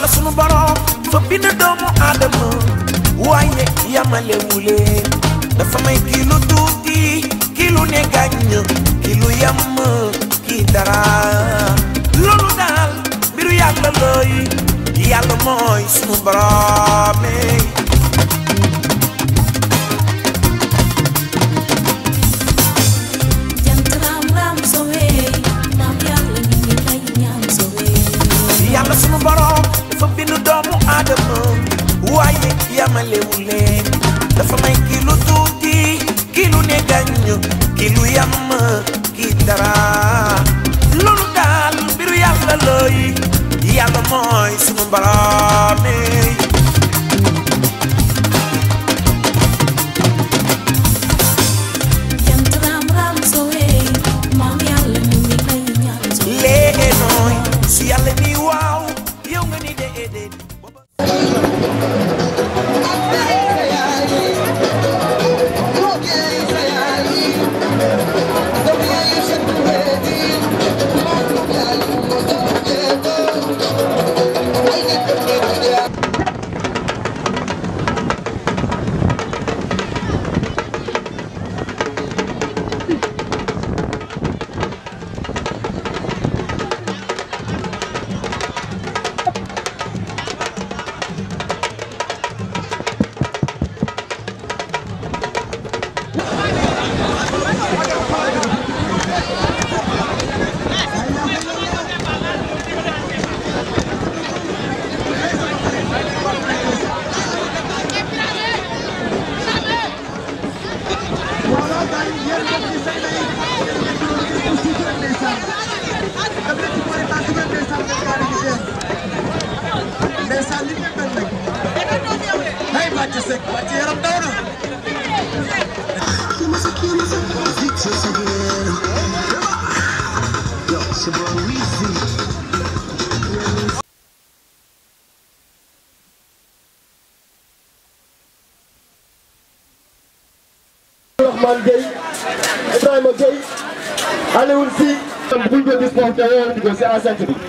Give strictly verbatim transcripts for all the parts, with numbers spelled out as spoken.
yàlla sunu borom fa bind doomu aadama waaye yamale wuleen dafa may kii lu tuuti kii lu ne gàññ kii lu yam kii dara loolu daal mbiru yàlla looy yàlla mooy sunu borom yàlla sunu borom dafa bind doomu aadama waaye yamalewu leen dafa may kii lu tuuti kii lu ne gàññ kii lu yam kii dara loolu daal mbiru yàlla looy yàlla mooy sunu borom lee nooy su yàlla ni waaw yow nga ni dee dee Abdourahmane Gueye Ibrahima Gueye Alioune Sy bu ñu ko gis foofu te yow ko ci enceinte bi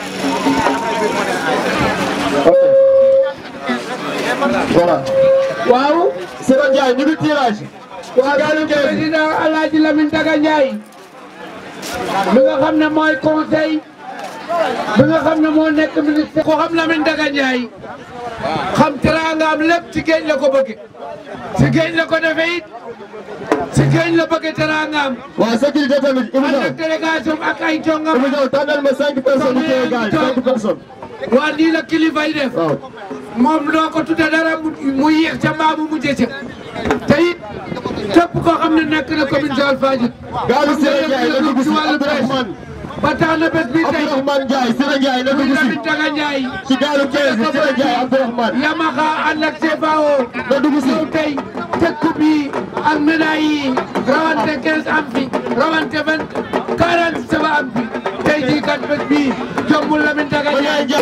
voilà waaw Sira Ndiaye ñu ngi tirage waa gaalu Gueye président Alaaji Lamine Daga Ndiaye mi nga xam ne mooy conseil bi nga xam ne moo nekk ministre ko xam Lamine Daga Ndiaye xam teraangaam lépp ci géej la ko bëgg ci géej la ko defee it ci géej la bëgg teraangaam. waaw sécurité tamit. ànd ak délégation ak ay jongam. Ibou Diaw tànnal ma cinq personnes yu gaay cinq personnes. waa nii la kilifa yi def. waaw moom doo ko tudde dara mu yéex ca mbaa mu mujjee ca. te it képp koo xam ne nekk na commune Joal Fadiouth. gaalu Sira Ndiaye la dugg si Abdourahmane. ba tax na bés bi tey Abdourahmane Ndiaye Sira Ndiaye la dugg si Lamine Daga Ndiaye. ci gaalu quinze bi Sira Ndiaye Abdourahmane. Yamaha ànd ak C F A O. la dugg si tey tekku bi ak médaille yi rawante quinze am fi rawante vingt quarante saba am fi tey jii kat bés bii jombul Lamine Daga Ndiaye.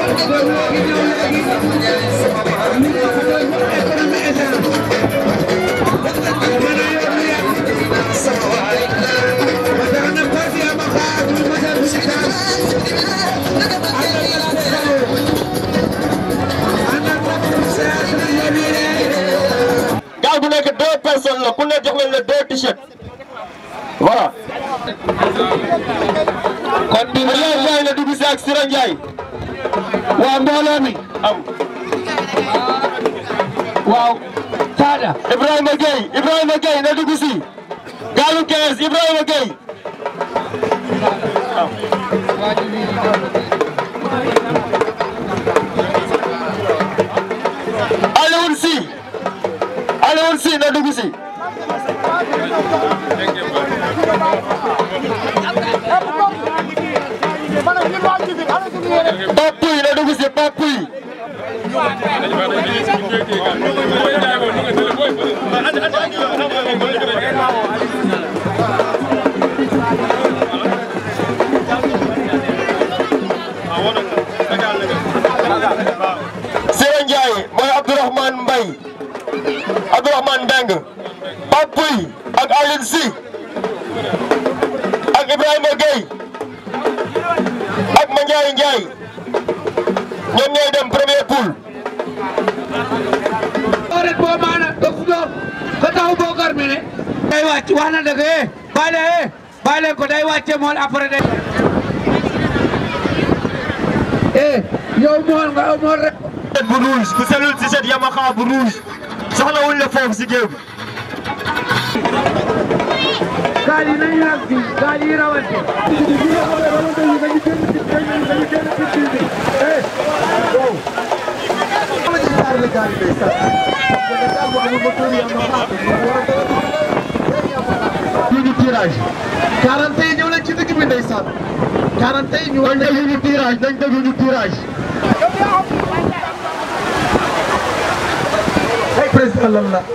gaal bu nekk deux personnes la ku ne jox leen la deux t-shirt voilà. kon bi Aliou Ndiaye la dugg si ak Sira Ndiaye. waa mbooloo mi am. waaw. Tada. Ibrahima Gueye Ibrahima Gueye na dugg si. gaalu quinze Ibrahima Gueye. Alioune Sy Alioune Sy na dugg si. Pape Pouye na dugg si Pape Pouye. Sira Ndiaye mooy Abdourahmane Mbaye Abdourahmane Mbengue Pape Pouye ak Alioune Sy ak Ibrahima Gueye ak Mandiaye Ndiaye ñoom ñooy dem premier poule. rek boo maana dof dof ko taw Bokar mi ne day wàcc wax na dëgg eh bàyyi leen eh bàyyi leen ko day wàcce mool après day eh yow mool nga yow mool rek bu rouge ku selul t-shirt Yamaha bu rouge soxla wuñ la foofu si géew gaal yi nañu rak fi gaal yi rawante ñu ngi tirage quarante yi ñëw leen ci dëkk bi ndeysaan quarante yi ñu dañ def ñu tirage dañ def ñu tirage ay président lan la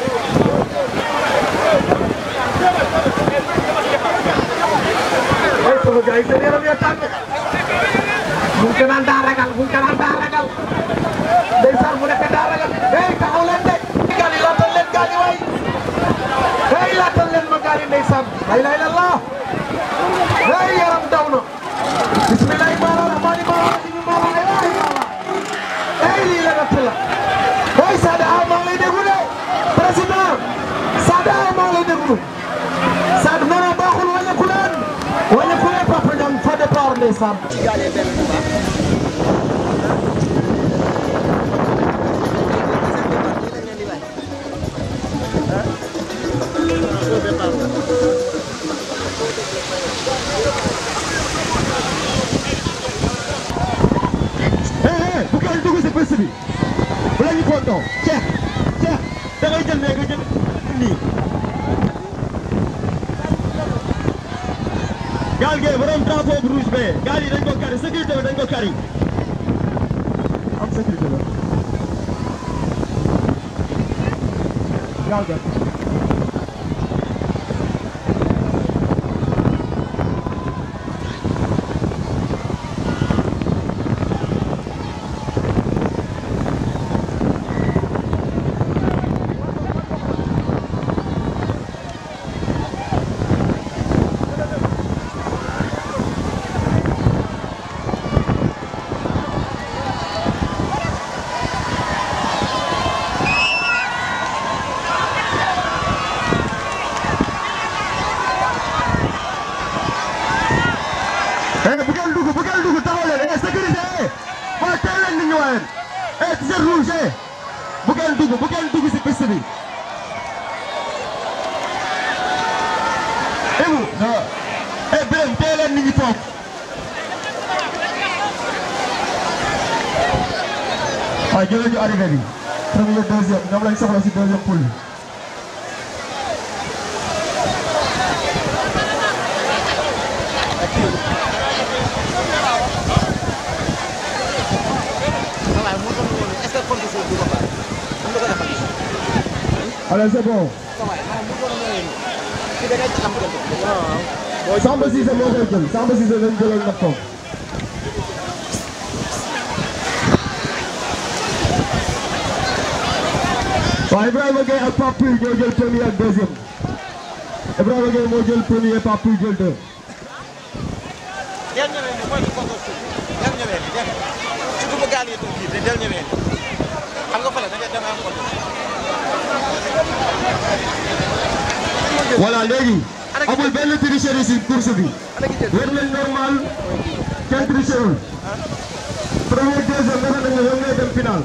ay sama gars yi seen yaram ya tàng mu ngi naan daa ragal mu ngi naan daa ragal ndeysaan mu nekk daa ragal hey taxaw leen de gaal yi laatal leen gaal yi waay hey laatal leen ma gaal yi ndeysaan la ilaha illallah hey yaram daw na bismillahi rahmani rahim mala la ilaha illallah hey lii la natt la hey Sada Aw maa ngi lay déglu de président Sada Aw maa ngi lay déglu Sada nee baaxul wala ku leen wala ku leen Papa Ndiang fa départ ndeysaan bu kenn dugg si bés bi bu la ñu fontoo Cheikh Cheikh da ngay jël nga jël nii gaal gi borom drapeau bu rouge bee gaal yi dañ ko kari sécurité bi dañ ko kari am sécurité la gaal ga bu kenn dugg bu kenn dugg si piste bi Ibou non eh Birame teel leen nit ñi toog waaw jëlee ñu arrivé bi premier deuxième ñoom lañ soxla si deuxième poule bi allez c'est bon Samba Cissé moo koy jël Samba Cissé lañ jëloon nag foofu waaw Ibrahima Gueye ak Pape Pouye ñoo jël premier ak deuxième Ibrahima Gueye moo jël premier Pape Pouye jël deux voilà léegi amul benn tricherie ci course bi wér leen normal kenn tricherul premier deuxième dafa nañu ñoom ñooy dem final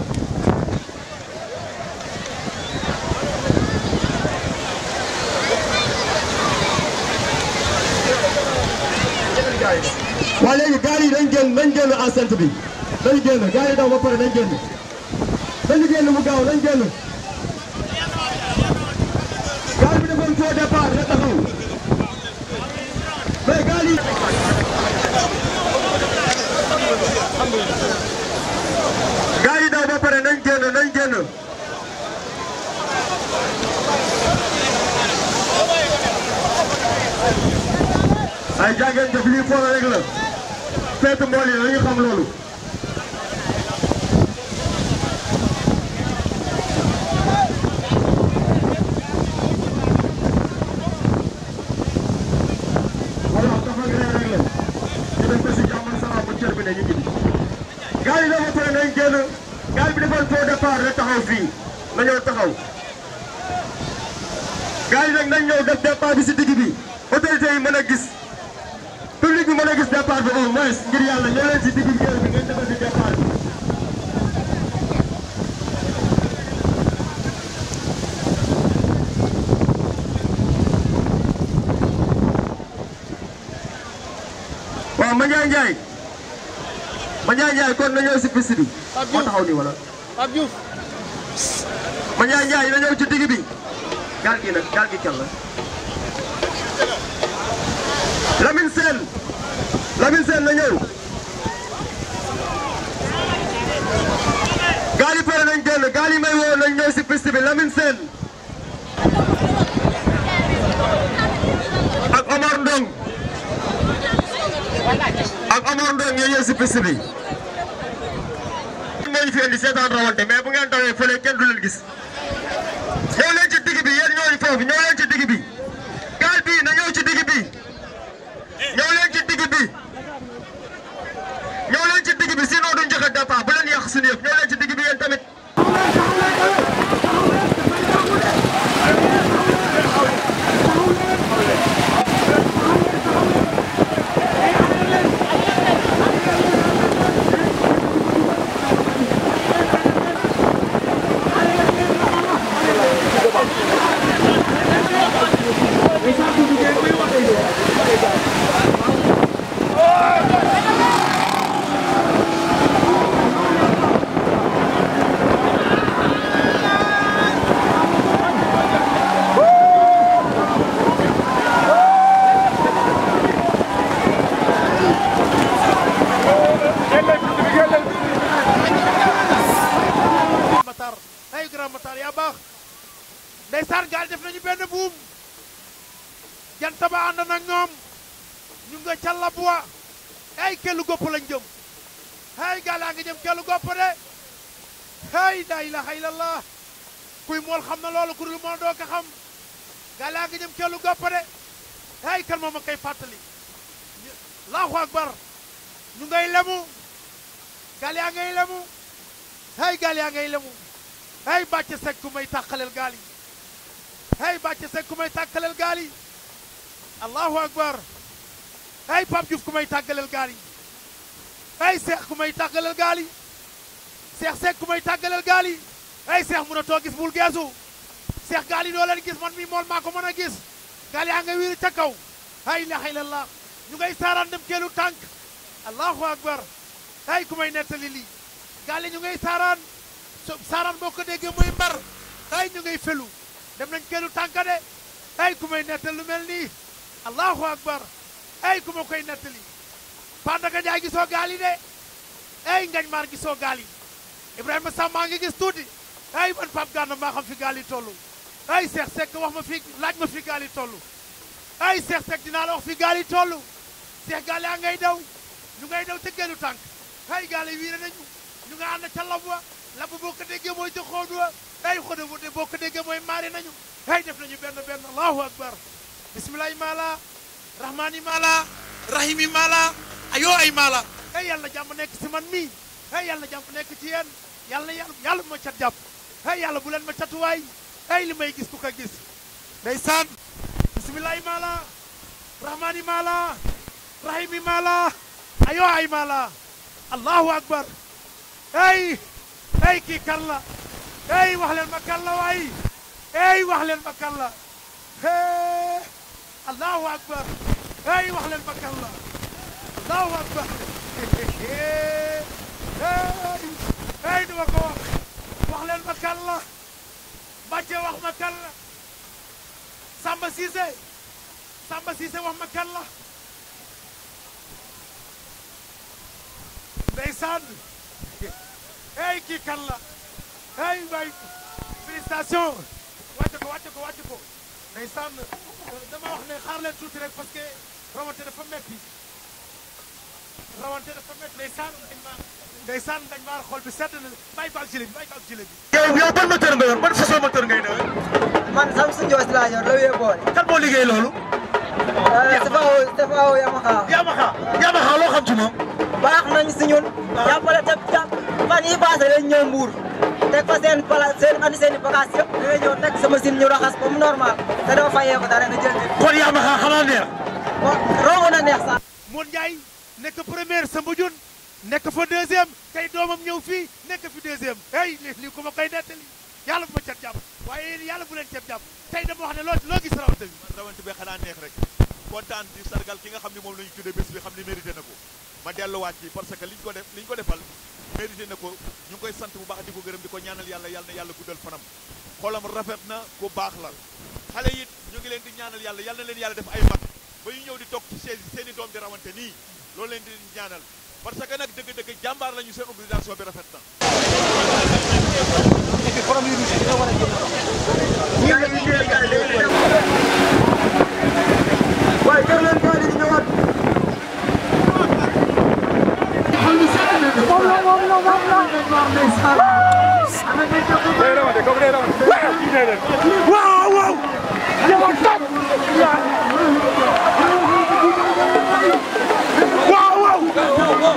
waa léegi gaal yi dañ génn nañ génn enceinte bi dañ génn gaal yi daw ba pare nañ génn dañu génn mu gaaw nañ génn gaal bi defoon faux départ nga taxaw mais gaal yi gaal yi daw ba pare nañ génn nañ génn ay jàngeen def lii foola rek la feetu mbool yi nañu xam loolu voilà dafa rek la ñu def ko si jàmm salaam bu cër bi ne ñu ngi gaal yi dafa pare nañ génn gaal bi defoon faux départ rek taxaw fii na ñëw taxaw gaal yi nag nañ ñëw def départ bi si digg bi autorité yi mën a gis public bi mën a gis départ bi au moins ngir yàlla ñëw leen si digg bi ngeen defal si départ bi. waaw Mandiaye Ndiaye Mandiaye Ndiaye kon na ñëw si piste bi moo taxaw nii wala Pape Diouf Mandiaye Ndiaye na ñëw ci digg bi gaal gi nag gaal gi kan la Lamine Sène Lamine Sène na ñëw gaal yi pare nañ génn gaal yi may woo nañ ñëw si piste bi Lamine Sène ak Omar Ndong ak Omar Ndong ñoo ñëw si piste bi moo ñu fi indi seetaan rawante mais bu ngeen tawee fële kenn du leen gis ñëw leen ci digg bi yéen ñooñu foofu ñëw leen ci digg bi gaal bi na ñëw ci digg bi ñëw leen ci digg bi ñëw leen ci digg bi sinon duñ joxe départ bu leen yàq suñu yëf ñëw leen ci digg bi yéen tamit ndeysaan gaal def nañu benn buum jant ba ànd nag ñoom ñu nga ca Labuwa ay kellu gopp lañ jëm ay gaal yaa ngi jëm kellu gopp de ay la ilaha illallah kuy mool xam na loolu ku dul mool doo ko xam gaal yaa ngi jëm kellu gopp de ay kan moom a koy fàttali Allahu akbar ñu ngay lemu gaal yaa ngay lemu ay gaal yaa ngay lemu ay bàcc sekk ku may tàqaleel gaal yi ay bàcc sekk ku may tàqaleel gaal yi Allahu akbar ay Pape Diouf ku may tàggaleel gaal yi ay Cheikh ku may tàggaleel gaal yi Cheikh Seck ku may tàggaleel gaal yi ay Cheikh mun a too gis bul geesu Cheikh gaal yi doo leen gis man mi mool maa ko mën a gis gaal yaa nga wiiri ca kaw ay ilaha illallah ñu ngay saaraan dem keelu tànk Allahu akbar ay ku may nettali lii gaal yi ñu ngay saaraan saaraan boo ko déggee muy mbar ay ñu ngay felu dem nañ keelu tànk de ay ku may nettali lu mel nii Allahu akbar ay ku ma koy nettali Pandaka Njaay gisoo gaal yi de ay Ngañ Maar gisoo gaal yi Ibrahima Samba ngi gis tuuti ay man Pape Gana maa xam fi gaal yi toll ay Cheikh Seck wax ma fi laaj ma fi gaal yi toll ay Cheikh Seck dinaa la wax fi gaal yi toll Cheikh gaal yaa ngay daw ñu ngay daw ca geelu tànk ay gaal yi wiire nañu ñu nga ànd ca lab wa lab boo ko déggee mooy ca xóodu wa ay xóodu bu boo ko déggee mooy maare nañu ay def nañu benn benn Allahu akbar bismillahi maala rahmani maala rahimi maala ayoo ay maala ay yàlla jàmm nekk si man mii ay yàlla jàmm nekk ci yéen yàlla yàlla yàlla bu ma cat jàpp ay yàlla bu leen ma catuwaay ay li may gis ku ko gis ndeysaan bismillahi maala rahmani maala rahimi maala ayoo ay maala Allahu akbar ay ay kii kan la ay wax leen ma kan la waay ay wax leen ma kan la Allahu akbar ay wax leen ma kan la Allahu akbar ay duma ko wax wax leen ma kan la Mbacke wax ma kan la Samba Cissé Samba Cissé wax ma kan la ndeysaan ay kii kan la ay waay félicitation wàcce ko wàcce ko wàcce ko ndeysaan dama wax ne xaar leen tuuti rek parce que rawante dafa metti rawante dafa metti ndeysaan ndeysaan dañ maar xol bi sedd na bàyyi ko ak jële bi bàyyi ko ak jële bi yow yow ban moteur nga yor ban façon moteur ngay dawee. man Samsu Ndios laa yor la wee boole. kan moo liggéey loolu. Safao Safao Yamaha. Yamaha Yamaha loo xam ci moom. baax nañ si ñun jàppale te fan yi passé lañ ñëw Mbour teg fa seen pala seen andi seen i bagage yëpp da ngay ñëw teg sa machine ñu raxas comme normal te doo fayee ko dara nga jël kon yaa ma xanaa neex romb na neex sax Modou Ndiaye nekk première Samba Dioune nekk fa deuxième tey doomam ñëw fii nekk fi deuxième hey lii ko ma koy nettali yàlla bu ma cat jàpp waaye yàlla bu leen ceeb jàpp tey dama wax ne loo loo gis rawante bi rawante bi xanaa neex rek kontaan di sargal ki nga xam ne moom la ñu tuddee bés bi xam ne mérité na ko ma delluwaat ci parce que liñ ko def liñ ko defal mérité na ko ñu ngi koy sant bu baax di ko gërëm di ko ñaanal yàlla yàlla na yàlla guddal fanam xolam rafet na ku baax la xale it ñu ngi leen di ñaanal yàlla yàlla na leen yàlla def ay mag ba ñu ñëw di toog ci chaise seen i doom di rawante nii loolu leen di ñaanal parce que nag dëgg-dëgg jàmbaar lañu seen organisation bi rafet na waaye kër leen gaal yi ñëwaat waaw waaw waaw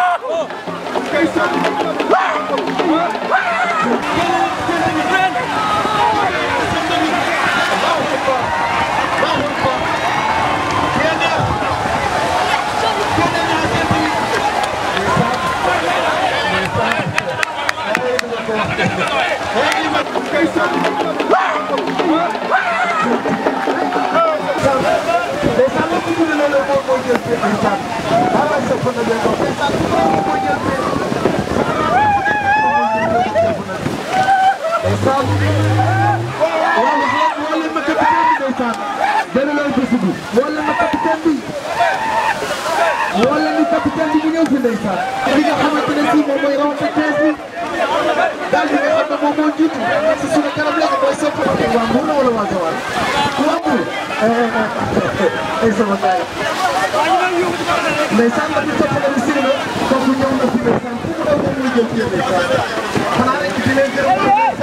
wala ma capitaine bi wala ni capitaine bi ñu ñëw fi ndeysaan li nga xamante ne si moom mooy rawante quinze bi daal di nga xam ne moom moo jiitu si suñu kanam léegi mooy sopp waa Mbour wala waa Joal waa Mbour ay sama gaay ndeysaan ba ñu topp na lu siré kooku ñëw na fi ndeysaan fu mu daw moom muy jël fii ndeysaan xanaa rek di leen gërëm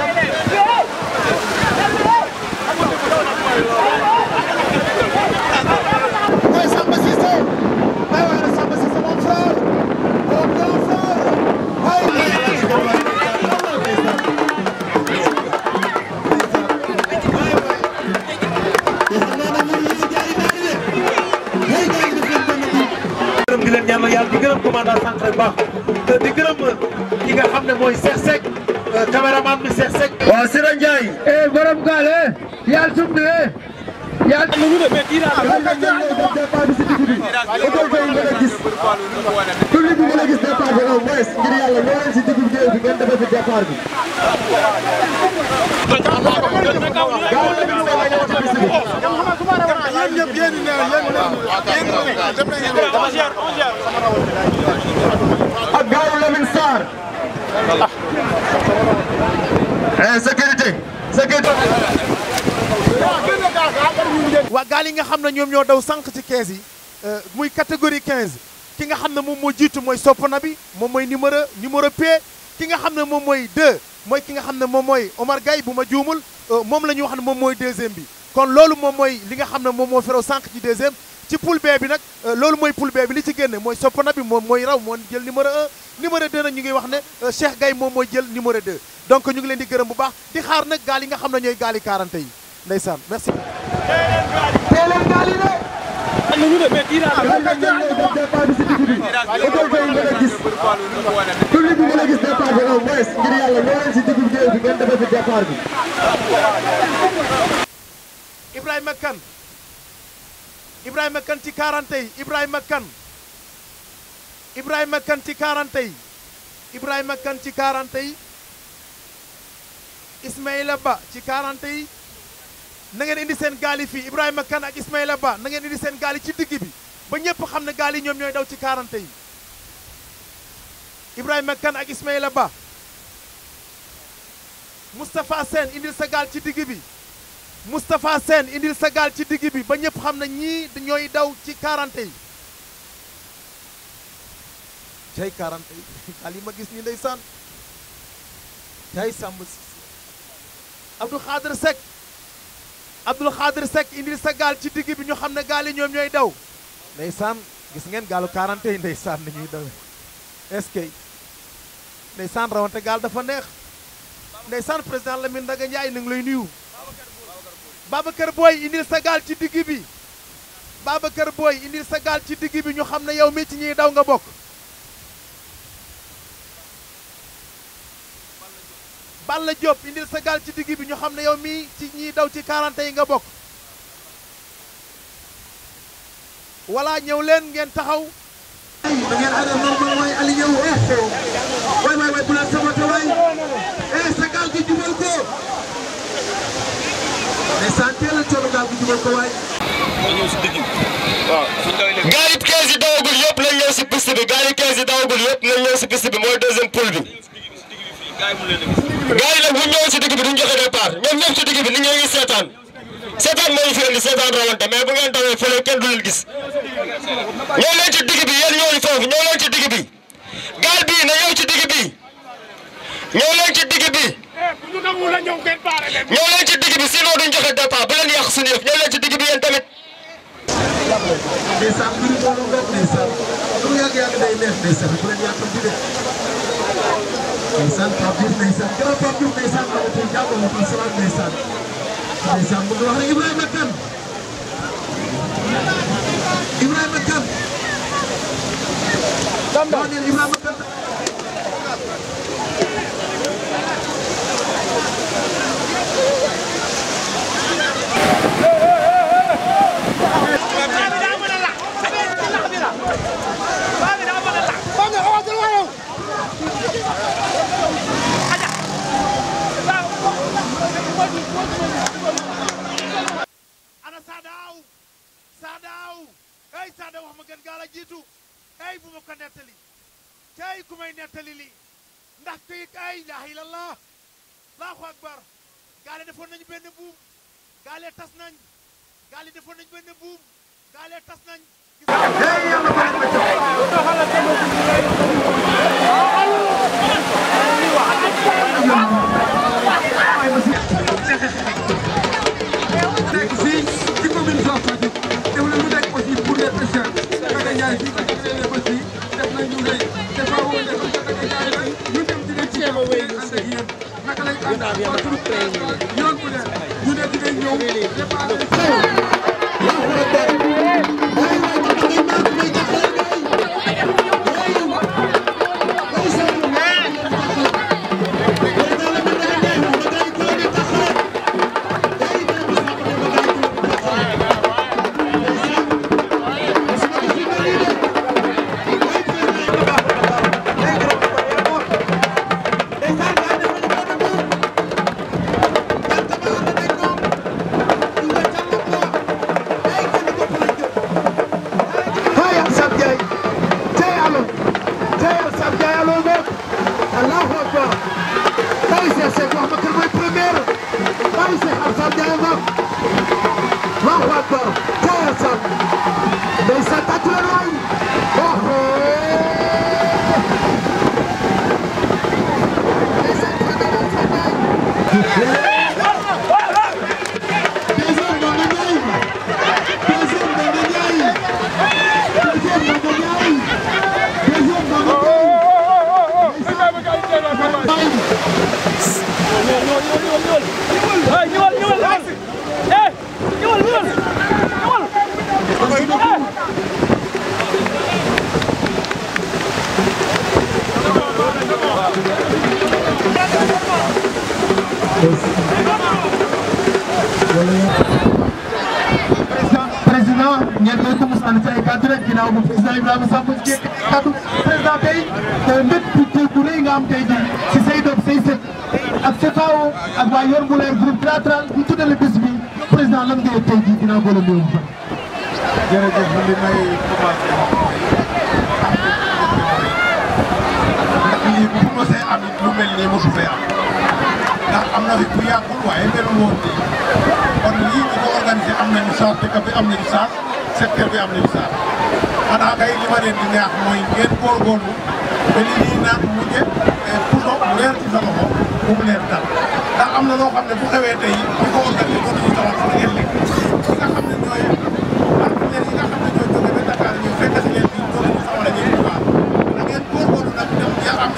di leen ñaanal yàlla di gërëm commandant centre bu baax di gërëm ki nga xam ne mooy Cheikh Seck caméraman bi Cheikh Seck waaw Sira Ndiaye eh borom gaal eh yàlla sum ne yàlla ñu de mais dina départ bi si digg bi auto ko ngeen a gis public bi ngeen a gis départ bi au moins ngir yàlla ñoo leen si digg bi bi ngeen defee fi départ bi ak gaawu Lamine Sarr eh sécurité sécurité waa gaal yi nga xam ne ñoom ñoo daw sànq ci quinze yi muy catégorie quinze ki nga xam ne moom moo jiitu mooy Sopana bi moom mooy numéro numéro P ki nga xam ne moom mooy deux mooy ki nga xam ne moom mooy Omar Gaye bu ma juumul moom la ñu wax ne moom mooy deuxième bi kon loolu moom mooy li nga xam ne moom moo ferew sànq ci deuxième ci poule B bi nag loolu mooy poule B bi li ci génne mooy Sopana bi moom mooy raw moo jël numéro un numéro deux nag ñu ngi wax ne Cheikh Gaye moom mooy jël numéro deux donc ñu ngi leen di gërëm bu baax di xaar nag gaal yi nga xam ne ñooy gaal yi quarante yi ndeysaan merci. teeleen gaal yi de ñu de mais dina départ bi si digg bi auto ko ngeen a gis public bi ngeen a gis départ bi au moins ngir yàlla ñoo leen si digg bi bi ngeen defee fi départ bi Ibrahima Kane Ibrahima Kane ci quarante yi Ibrahima Kane Ibrahima Kane ci quarante yi Ibrahima Kane ci quarante yi Ismaïla Ba ci quarante yi na ngeen indi seen gaal yi fii Ibrahima Kane ak Ismaïla Ba na ngeen indi seen gaal yi ci digg bi ba ñëpp xam ne gaal yi ñoom ñooy daw ci quarante yi Ibrahima Kane ak Ismaïla Ba Moustapha Sène indil sa gaal ci digg bi Moustapha Sène indil sa gaal ci digg bi ba ñëpp xam ne ñii ñooy daw ci quarante yi cay quarante yi gaal yi ma gis nii ndeysaan cay Samb Abdou Khadir Seck Abdou Khadir Seck indil sa gaal ci digg bi ñu xam ne gaal yi ñoom ñooy daw ndeysaan gis ngeen gaalu quarante yi ndeysaan ni ñuy daw est-ce que ndeysaan rawante gaal dafa neex ndeysaan président Lamine Ndaga Ndiaye ni ngi lay nuyu Babacar Boy indil sa gaal ci digg bi Babacar Boy indil sa gaal ci digg bi ñu xam ne yow mi ci ñiy daw nga bokk Balla Diop indil sa gaal ci digg bi ñu xam ne yow mi ci ñiy daw ci quarante yi nga bokk wala ñëw leen ngeen taxaw da ngeen àndal moom mooy Aliou ñëw waay waay waay bu la saboté waay eh sa gaal gi jubal ko mais santé la coono gaal gi jubal ko waay. waaw. gaal yi quinze yi dawagul yëpp lañ ñëw si piste bi gaal yi quinze yi dawagul yëpp lañ ñëw si piste bi mooy deuxième poule bi. gaal yi nag bu ñu ñëwee si digg bi duñ joxe départ ñoom ñëpp si digg bi nit ñi ngi seetaan seetaan moo ñu fi indi seetaan rawante mais bu ngeen tawee fële kenn du leen gis. ñëw leen ci digg bi yéen ñooñu foofu ñëw leen ci digg bi gaal bii na ñëw ci digg bi ñëw leen ci digg bi ñëw leen ci digg bi sinon duñ joxe départ bu leen yàq suñu yëf ñëw leen ci digg bi yéen tamit. ndeysaan mbiri mbooloo ngoog ndeysaan lu mu yàgg yàgg day neex ndeysaan bu leen yàqam di def ndeysaan Pape Diouf ndeysaan grand Pape Diouf ndeysaan ma tey jàppal ma ko salaat ndeysaan ndeysaan mu ngi wax rek Ibrahima Kane Ibrahima Kane Damba Ibrahima Kane ana Sadaaw Sadaaw ay Sadaaw wax ma gën gaal a jiitu ay bu ma ko nettali cay ku may nettali li ndax kii ay ilaha illallah allahu akbar gaale defoon nañu benn buum gaale tas nañ gaale defoon nañu benn buum gaale tas nañ fii ci commune Fafa Diouf def na lu nekk aussi pour les pêcheurs Ndaga Ndiaye fii ak yeneen aussi def nañ ñu rëy te faaw woon defal Ndaga Ndiaye rek ñu dem dinañ ci ànd ak yéen naka lañ ànd ak yoon bu leen ñu ne dinañ ñëw préparer président ngeen koy ko mos ànd ci ay kàddu rek ginnaaw bu président Ibrahima Samb jékki kàddu président tey mbét bu rëy nga am tey jii si say doom say sët ak C F A O ak waa Yor Mbulaar groupe théâtral bu tuddale bés bi président lan ngay tey jii ginnaaw boole mbéy mi. jërëjëf li may commencé ndax lii bu mosee am it lu mel nii mosu fee am ndax am na fi bu yàggul waaye melul woon nii kon lii ñu ko organisé am nañu saas dëkk bi am nañu saas secteur bi am nañu saas xanaa kay li ma leen di neex mooy ngeen góorgóorlu ba li ñuy naan mujje puso mu leer ci sa loxo bu mu leer dal ndax am na loo xam ne bu xewee tey ñu ko organisé ko nañu tawal fa ngeen lekk ñi nga xam ne ñooy partenaires yi nga xam ne ñooy jóge ba Dakar ñu fekk si leen bi ñoo leen sawal a ñëw bu baax da ngeen góorgóorlu nag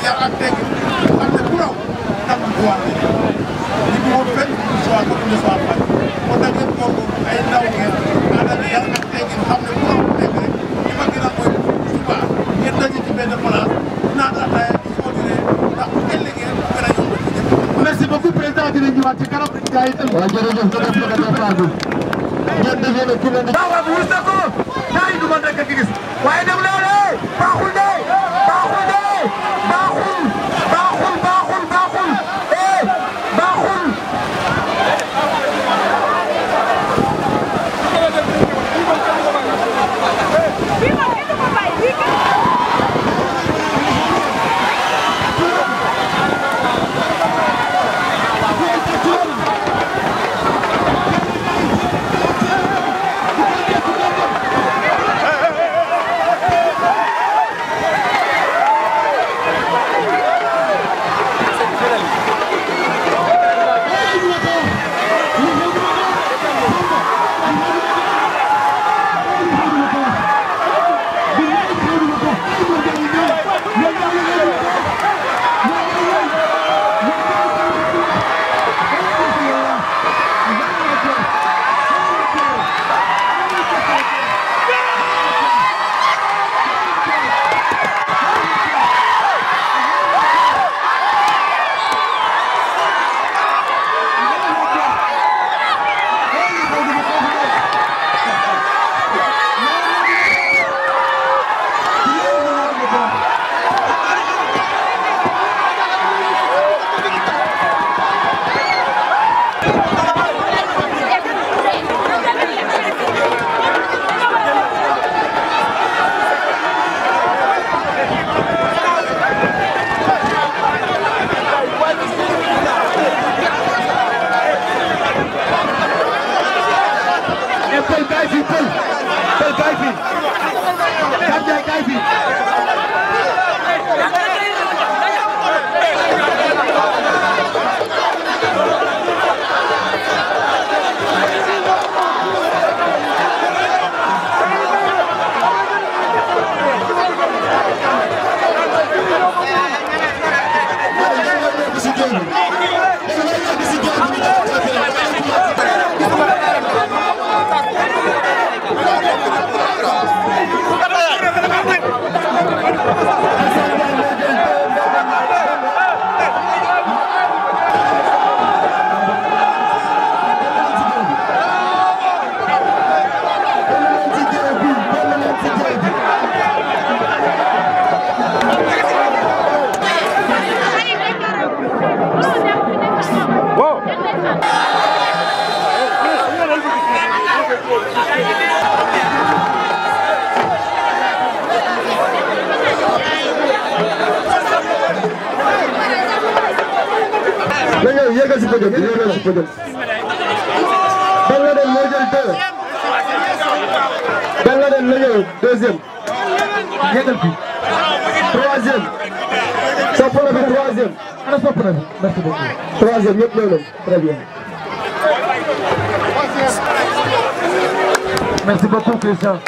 yar ak tegg xam ne ku raw ndam du war ñi bu woon fenn du soir ko du soir fa kon nag yëpp ko ay ndaw ngeen ànd ak yar ak tegg xam ne ku raw nekk rek li ma gën a mooy suba ngeen daje ci benn place naan ataaya di footire ndax bu ëllëgee bu gën a yomb ci ñëpp. merci beaucoup président dinañ ñëwaat ci kanam gars yi tam. waaw jërëjëf nga def la nga def ngeen defee ne ku leen di. waaw waaw wut na ko saa yi du ma dëkk gis waaye dem loole baaxul de baaxul de baaxul baaxul baaxul baaxul eh baaxul. yéegal si podium yéegal si podium Ben Laden moo jël deux Ben Laden la ñëw deuxième yéegal fi troisième sopp na fi troisième ana sopp na fi merci beaucoup troisième ñëpp ñëw nañ très bien merci beaucoup Christian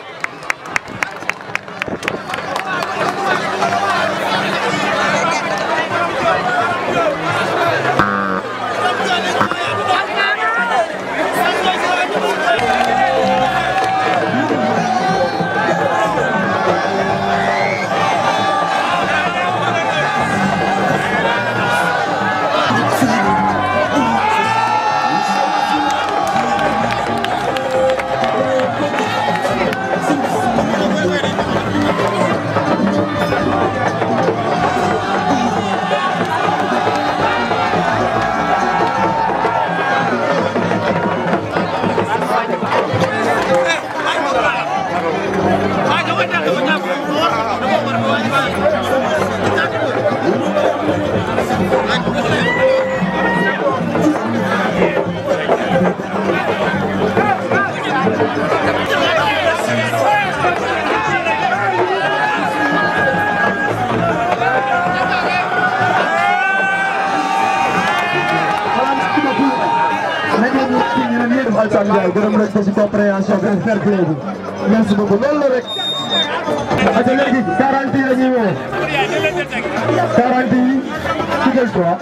gërëm nañ ko ci compréhension bi fair play bi merci beaucoup loolu la rek. ak léegi quarante yi la ñuy woo quarante yi ci des quoi.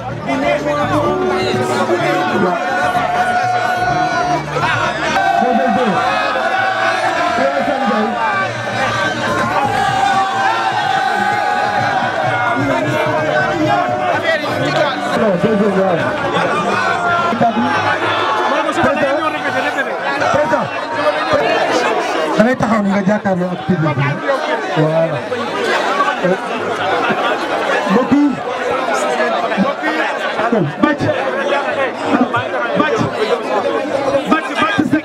da ngay taxaw ni nga jàkkaarloo ak public bi voilà mbokk yi bàcc bàcc bàcc bàcc sek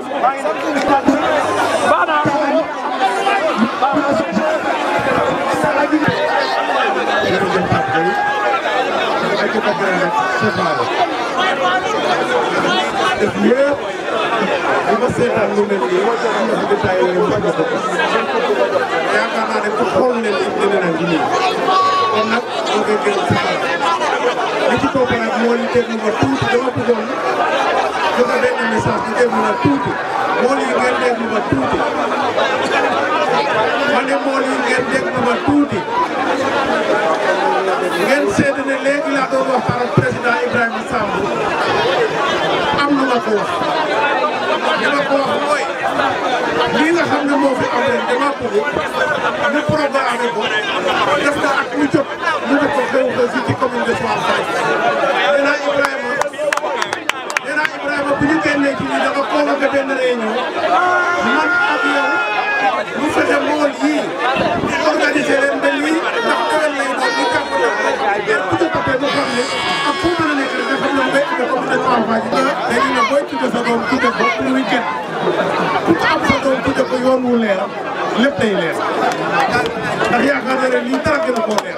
li ma seetaan lu mel nii am na fi détail yooyu wax nga ko yaakaar naa ne ku xool ne nii dina naan di nii kon nag moo koy gën si li ci topp nag moo li déglu ma tuuti dama bëggoon joxe benn message bi déglu ma tuuti moo li ngeen déglu ma tuuti ma ne moo li ngeen déglu ma tuuti ngeen seet ne léegi laa doon waxtaan ak président Ibrahima Samb am na ma ko wax li ma ko wax mooy lii nga xam ne moo fi am ren dama bëgg ñu programme ko def ko at mu jot ñu def ko xew ko fii ci commune de Joal Fadiouth nee naa Ibrahima nee naa Ibrahima bu ñu génnee ci lii dafa convoqué benn réunion man ak yow ñu fexe mool yii organiser leen ba lii ndax déwén lay doon ñu jàpp na benn bu jotee mu xam ne ak fu mën a nekk rek nga xam ne mbéy mi commune de Joal Fadiouth léegi nag booy tudde sa doom tudde ko pour week-end ku ko am sa doom tudde ko yoon wu leer lépp day leer ndax yaakaar naa ne lii dara gën a koo leer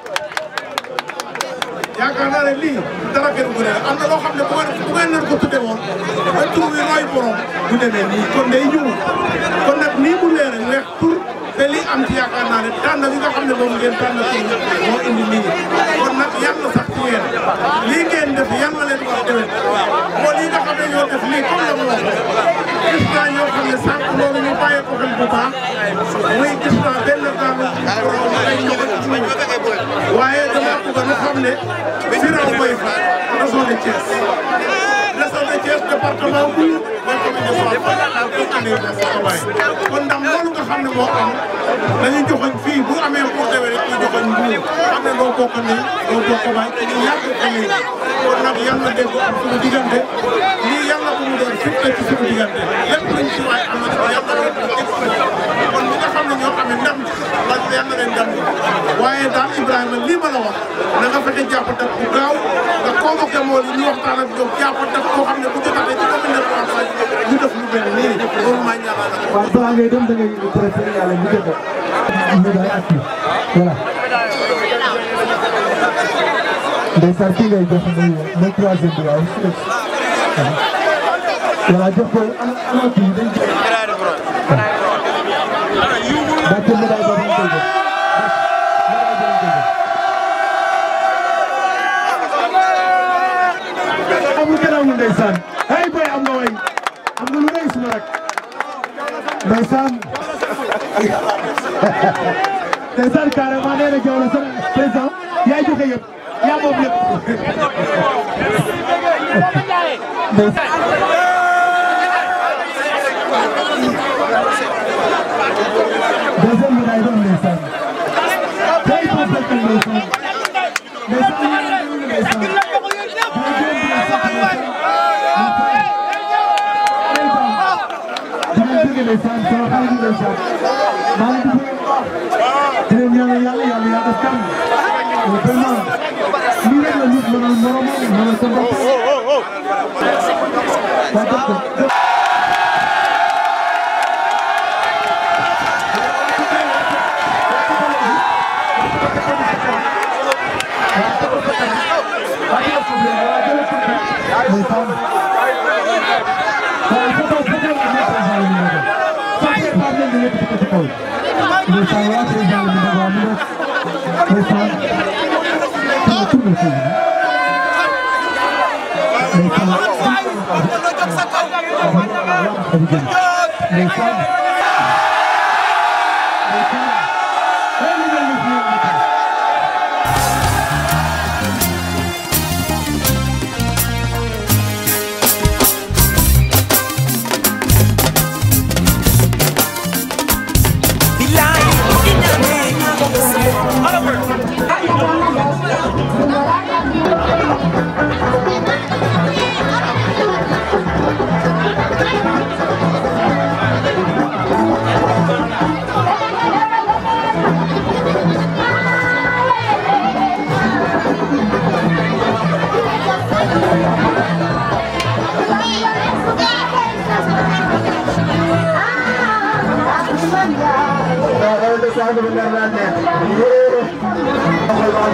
yaakaar naa ne lii dara gën a ko leer am na loo xam ne bu ngeen bu ngeen leen ko tudde woon ba tur bi roy borom du demee nii kon day ñëw kon nag nii mu leere weex tur te lii am ci yaakaar naa ne tànn bi nga xam ne moom ngeen tànn tur moo indi lii kon nag yàlla sax ci yéen lii ngeen def yàlla leen war a déwén moo lii nga xam ne ñoo def lii comme la mu wax gis naa ñoo xam ne sànq loolu ñu bàyyee ko xel bu baax muy gis naa benn gàllu ay ñox waaye dama bëgg ñu xam ne Firaw Boy Fall région de Thiès région de Thiès département bu mooy commune de Joal Fadiouth kon ndam loolu nga xam ne moo am dañuy joxoñ fii bu amee pour déwén rek ñu joxoñ Mbour xam ne doo bokk nii doo bokk baay te ñu yàgg ko nii kon nag yàlla dégg am suñu diggante lii yàlla bu mu doon fitna ci suñu diggante lépp luñ ci waay am na yàlla leen ko teg kon ñi nga xam ne ñoo amee ndam la yàlla leen ndam waaye daal Ibrahima lii ma la wax na nga fexe jàpp daf bu gaaw nga convoqué moo li ñu waxtaan ak ñoom jàpp daf koo xam ne bu jotatee ci commune de Joal Fadiouth ñu def lu mel nii loolu maa ñaanal ak waaw balaa ngay dem da ngay préféré yàlla ñu def ko ñu day ak voilà ndeysaan kii ngay jox mooy mooy troisième bi waaw voilà jox ko ana kii dañ ko bàcce médaille boobu ñu koy jox amul kenn amul ndeysaan hey boy am nga way am nga lu rëy suma rek ndeysaan ndeysaan carrément nee na jox la sa président yaay joxe yëpp yaa moom lépp ndeysaan deuxième médaille doon ndeysaan tey ko fekk ndeysaan ndeysaan ndeysaan ndeysaan sama xarit ndeysaan maa ngi dugg di leen ñaanal yàlla yàlla yaa def jàmm vraiment lii rek la nit mënal moromam mënal sa bopp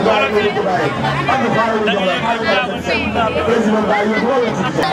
gars yi ñu bàyyi am na xaaral ñu jox la xaaral président bàyyi ñu wala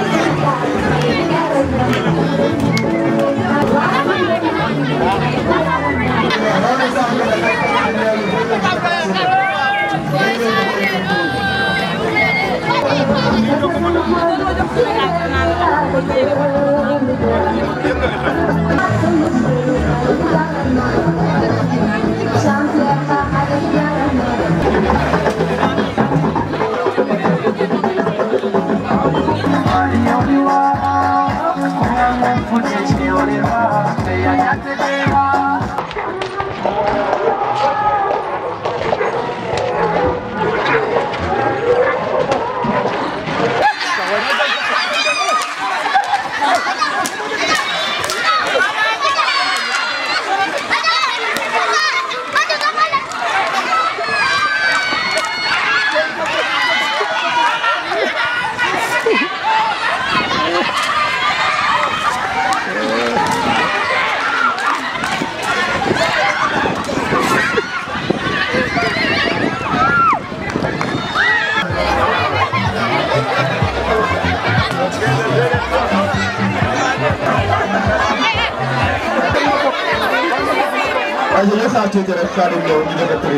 Ayo sa tuuti rek Karim ñëw ñu def tri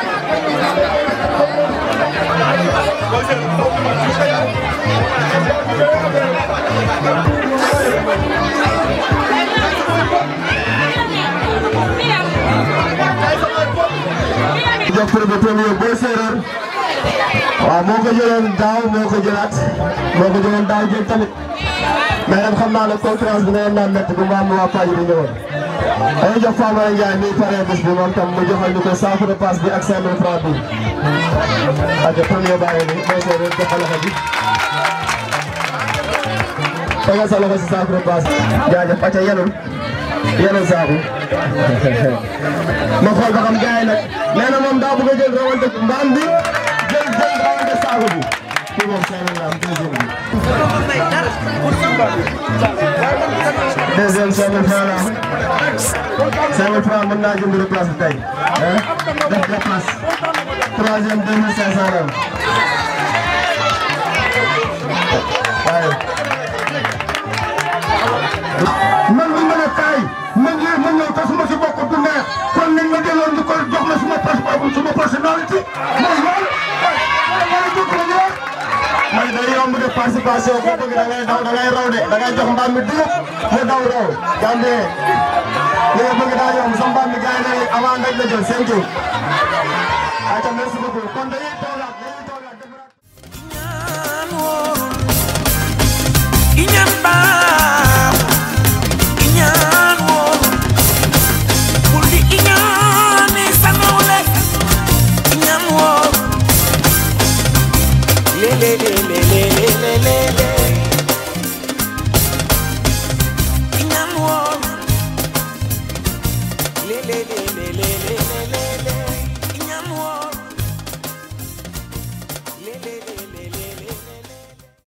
jox premier premier Boy Séeréer waaw moo ko jëloon daaw moo ko jëlaat moo ko jëloon daaw jël tamit mais nag xam naa ne concurrence bi nga naan métti bu mu am waa Paji bi ñëwoon dañuy jox Famara Ndiaye mi pare bés bi moom tam mu joxal ñu ko cent de passe bi ak cinq mille francs bi ak premier bàyyi bi Boy Séeréer jox loxo bi tegal sa loxo si cent de passe jaajëf acca yenul yenul saaku ma xool ba xam gars yi nag nee na moom daa bëgg a jël rawante mbaam bi jël jël rawante saaku bi kii moom cinq mille la am deuxième bi deuxième cinq mille francs la am cinq mille francs mën naa jënd place bi tey def la place troisième deux mille cinq cents la am waaye man mi mën a kaay man lii ma ñëw te su ma si bokk du neex kon nañ ma delloo ñu ko jox ma suma passeport suma personnalité mooy loolu mooy dugg la ñu wax man day yomb de participation boo bëgg da ngay daw da ngay raw de da ngay jox mbaam mi dugub mu daw raw Gambie li nga bëgg daa yomb sa mbaam mi gars yi ne avant nga la jël seen tur ayca merci beaucoup kon dañuy toogaat dañuy toogaat defaraat Iñaan wóorul iñaan baax iñaan wóorul bul di iñaane sa nawle iñaan wóorul le le le le le le le le iñaan wóorul le le le le le